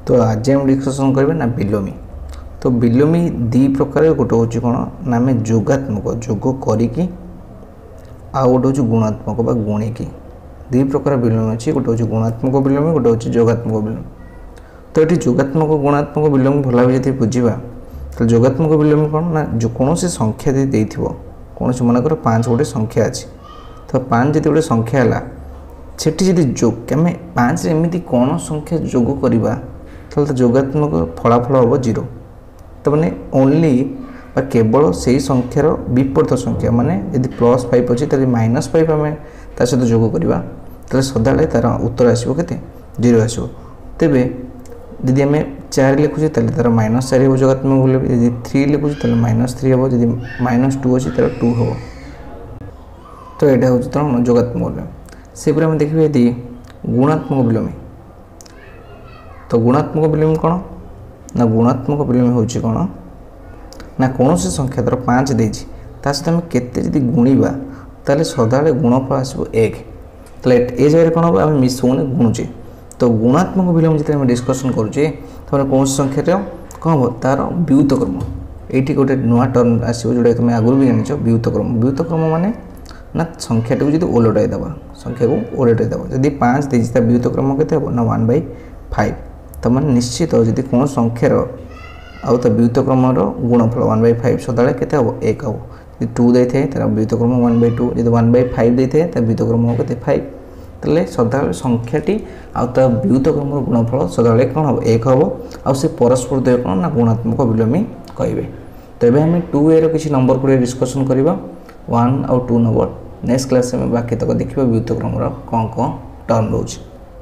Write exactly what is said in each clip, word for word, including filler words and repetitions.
तो आज हम डिस्कसन करेंगे ना बिलोमी। तो बिलोमी दी प्रकार गोटे हूँ कौन ना आम जोगात्मक जोग करी आ गोटे हूँ गुणात्मक बा गुणिकी दी प्रकार बिलोमी अच्छी गोटे हूँ गुणात्मक बिलोमी गोटे हूँ जोगात्मक बिलोमी। तो ये जोगात्मक गुणात्मक बिलोमी भल भाव जी बुझा तो जोगात्मक बिलोमी कौन ना जो कौन संख्या दे कौन मनकर पाँच गोटे संख्या अच्छी तो पाँच जी गोटे संख्या है सेठी जब जोग आम पाँच एमती कौन संख्या जोग करवा तो जोगात्मक फलाफल हम जीरो। तो मैंने ओनली केवल से संख्यार विपरीत संख्या माने यदि प्लस फाइव अच्छी तो माइनस फाइव आम ता सहित जोग करवा तो सदा तार उत्तर आसो के जीरो आसो। तेबे यदि आम चार लिखुचे तार माइनस चार हम जोगात्मक बिलोमी, यदि थ्री लिखुचे तो माइनस थ्री हम, यदि माइनस टू अच्छी तो टू हम। तो यहाँ हूँ तरह जोगात्मक बिलोमी। से आम देखिए यदि गुणात्मक बिलोमी तो गुणात्मक बिलोमी कौन ना गुणात्मक बिलोमी हूँ कौन ना कौन सी संख्या तरह पाँच देती सहित आम के गुणवा ताले सदा गुणफल आसो एक तो ए जगह कौन हम आम मिसौने गुणुचे। तो गुणात्मक बिलोमी जो आम डिस्कसन करुचे तो कौन संख्या कौन हम तार व्युतक्रम ये गोटे नुआ टर्म आसो जोटा तुम आगुरी भी जान व्युतक्रम। व्युतक्रम माने ना संख्या टी जो ओलटाई दबा संख्या को ओलटाई दबा जब पाँच देती व्युतक्रम के ना वन बै फाइव तो मैंने निश्चित जब कौन संख्यार आउ तो व्युतक्रम गुणफल वन बै फाइव सदा के एक हम। यदि टू दे थे तार व्युतक्रम वन बै टू, यदि वन बै फाइव दे थे तार व्युतक्रम हम के फाइव तेल सदा संख्याटी आउ तो व्युतक्रम गुणफल सदा कौन हम एक हम आउ से परस्पर द्वय कौन ना गुणात्मक बिलोमी कहे। तो ये आम टू ए रि नंबर गुड़े डिस्कसन करवा वन आउ टू नंबर नेक्स्ट क्लास में बाकी तक देखिए व्युतक्रम कौन कौन टर्म रोच।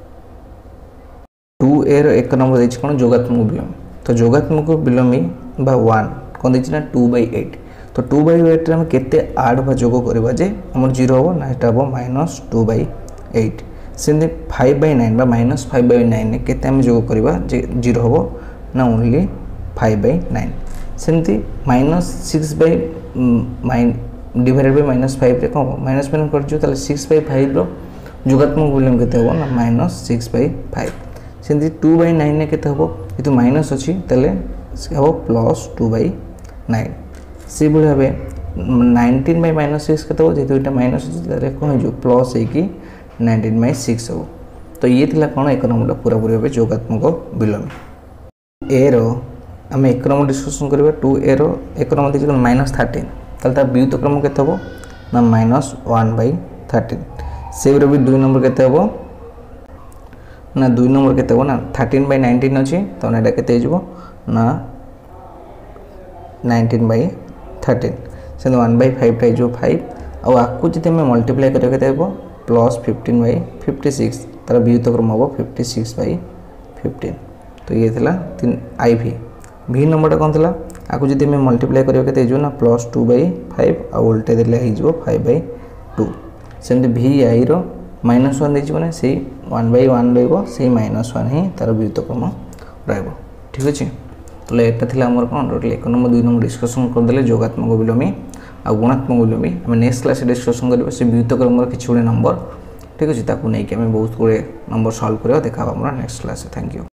टू ए रो एक नंबर देखिए कौन जोगात्मक बिलोमी। तो जोगात्मक बिलोमी बा वन कौन देखिए ना टू बै एट। तो टू बै एट आम के आड बा जोग करवा जे आम जीरो हम ना यहाँ हम माइनस टू बै एट। से five by nine minus five by nine के जोग करवा जे जीरो हम ना ओनली फाइव बै नाइन। सेमती minus six by nine divided by minus five कौन माइनस माइनस कर सिक्स बै फाइव जोगात्मक बिलोमी के हम ना माइनस सिक्स बै फाइव। सेमती टू बै नाइन के हम ये माइनस अच्छी तेल हम प्लस टू बै नाइन। से भाव नाइंटीन बै माइनस सिक्स के जेहतु ये माइनस अच्छी कौन हो प्लस हो नाइंटीन बै सिक्स हम। तो ये थी कौन एक नंबर पूरा पूरी भाव जोगात्मक बिलोमी। ए रो आम एक नंबर डिस्कसन करवा टू ए रो एक नंबर देखिए माइनस थर्टीन तार व्युतक्रम के हम ना माइनस वन बै थर्टीन। से भी दुई नंबर के हम ना दुई नंबर के हम ना थर्टीन बै नाइंटीन अच्छी तो यहाँ के ना नाइंटीन बै थर्टीन। से one by five times five आकु जी आम मल्टीप्लाई करके plus fifteen by fifty six तार व्युतक्रम हम फिफ्टी सिक्स बै फिफ्टीन। तो ये थी तीन आई भी भी नंबर कौन थी आपको जब आम मल्टीप्लाई करके ना प्लस टू बै फाइव आ उल्टे देले हो फाइव बै टू। सेमती भी आई रो माइनस वन देखिए से वन बै वन रही माइनस वन ही तार व्युतक्रम रहा। ठीक अच्छे तो यहाँ थी आम कौन टोटल एक नंबर दुई नंबर डिस्कसन करदे जोगात्मक बिलोमी आ गुणात्मक बिलोमी। आम नेक्स्ट क्लास डिस्कसन करवा से व्युतक्रम किसी गुड़े नंबर ठीक अच्छे ताकू नहीं बहुत गुड़े नंबर सल्व करवा देखा नेक्स्ट क्लास। Thank you.